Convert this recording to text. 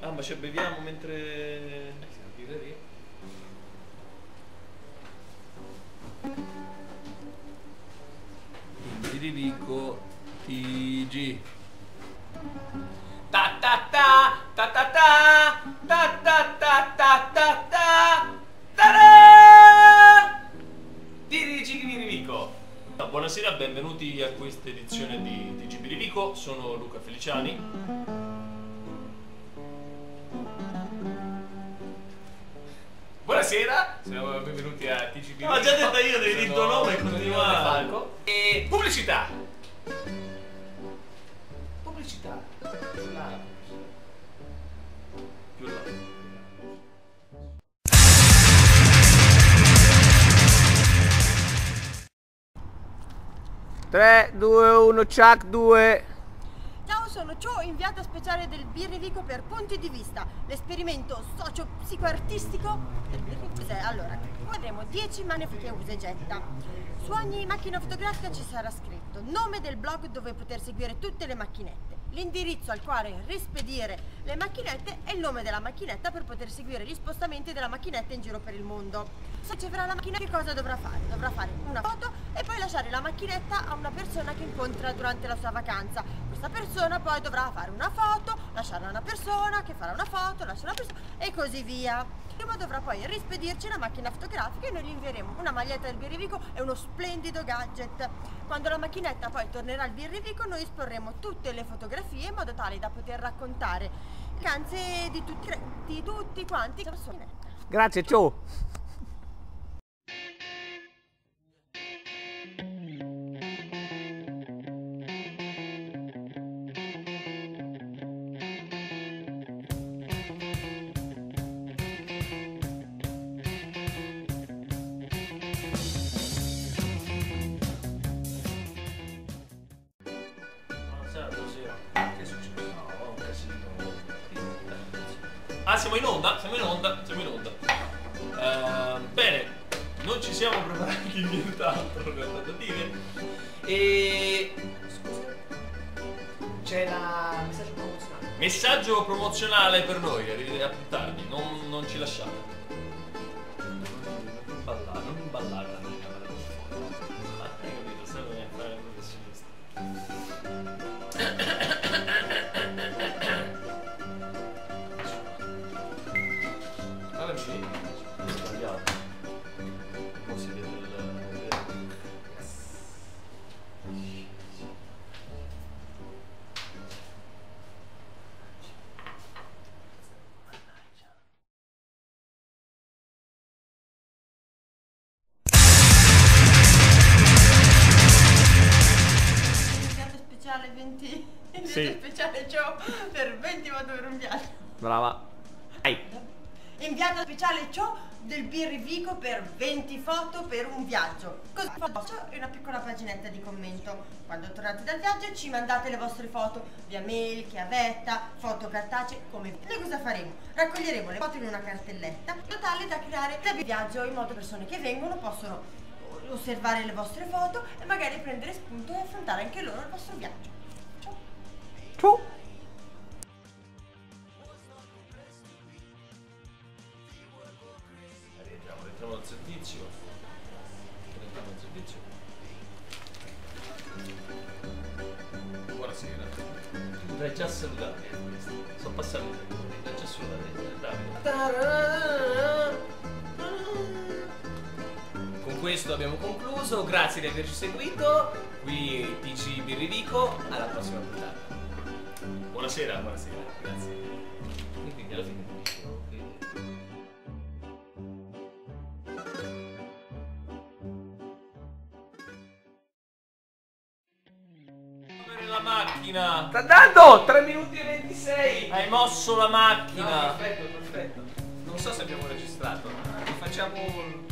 Ah, ma ci beviamo mentre... Birrivico TG. Ta ta ta ta ta ta ta ta ta ta ta ta ta. TG Birrivico. Buonasera, benvenuti a questa edizione di TG Birrivico. Sono Luca Feliciani. Buonasera, benvenuti a TG Birrivico. Ho già detto io, devi dire il tuo nome e continuare. Falco. E pubblicità. Pubblicità. Più là. 3, 2, 1, Chuck 2. Ciao, sono Cio, inviata speciale del Birrivico per Punti di Vista, l'esperimento socio-psicoartistico del Birrivico. Allora, vedremo 10 maniche usa e getta. Su ogni macchina fotografica ci sarà scritto nome del blog dove poter seguire tutte le macchinette, l'indirizzo al quale rispedire le macchinette e il nome della macchinetta per poter seguire gli spostamenti della macchinetta in giro per il mondo. Se riceverà la macchinetta, che cosa dovrà fare? Dovrà fare una foto e poi lasciare la macchinetta a una persona che incontra durante la sua vacanza. Questa persona poi dovrà fare una foto, lasciarla a una persona che farà una foto, lascia una persona e così via. Prima dovrà poi rispedirci la macchina fotografica e noi gli invieremo una maglietta del Birrivico e uno splendido gadget. Quando la macchinetta poi tornerà al Birrivico, noi esporremo tutte le fotografie in modo tale da poter raccontare le vacanze di tutti quanti. Grazie, ciao. Ah, siamo in onda? Siamo in onda? Siamo in onda. Bene, non ci siamo preparati nient'altro da dire. E... Scusa, c'è la messaggio promozionale. Messaggio promozionale per noi, arrivederci a più tardi, non ci lasciate. Non ballare la mia camera da fuori. Hai capito, sai come fare il professionista. Sì, sbagliato. Non si vede il... Inviato speciale 20. Sì. Speciale Cio per 20 voto per un viaggio. Brava. Inviato speciale Cio del Birrivico per 20 foto per un viaggio. Così e una piccola paginetta di commento. Quando tornate dal viaggio ci mandate le vostre foto via mail, chiavetta, foto cartacee, come. Noi cosa faremo? Raccoglieremo le foto in una cartelletta in modo tale da creare il viaggio, in modo che le persone che vengono possono osservare le vostre foto e magari prendere spunto e affrontare anche loro il vostro viaggio. Ciao. Ciao. Entriamo al servizio. Buonasera. Tu l'hai già salutato. Sono passati 3 minuti, l'hai già salutato. Con questo abbiamo concluso. Grazie di averci seguito. Qui TG Birrivico. Alla prossima puntata. Buonasera, buonasera. Grazie. E quindi alla fine. La macchina! Sta dando 3 minuti e 26. Hai mosso la macchina! No, perfetto, perfetto. Non so se abbiamo registrato. Facciamo